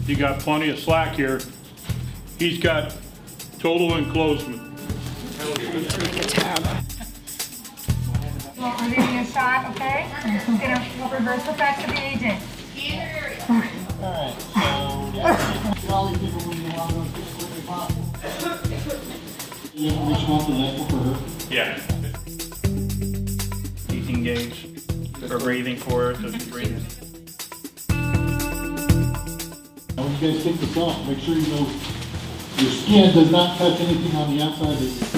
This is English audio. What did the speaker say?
You got plenty of slack here. He's got total enclosement. Take a tab. Well, I'm giving you a shot, okay? I'm gonna reverse the facts of the agent. Alright, so get all these people moving along as quickly as possible. You have to reach out to that for her. Yeah. He's engaged. Or breathing for it. Just breathing. Now when you guys take this off, make sure you know your skin does not touch anything on the outside of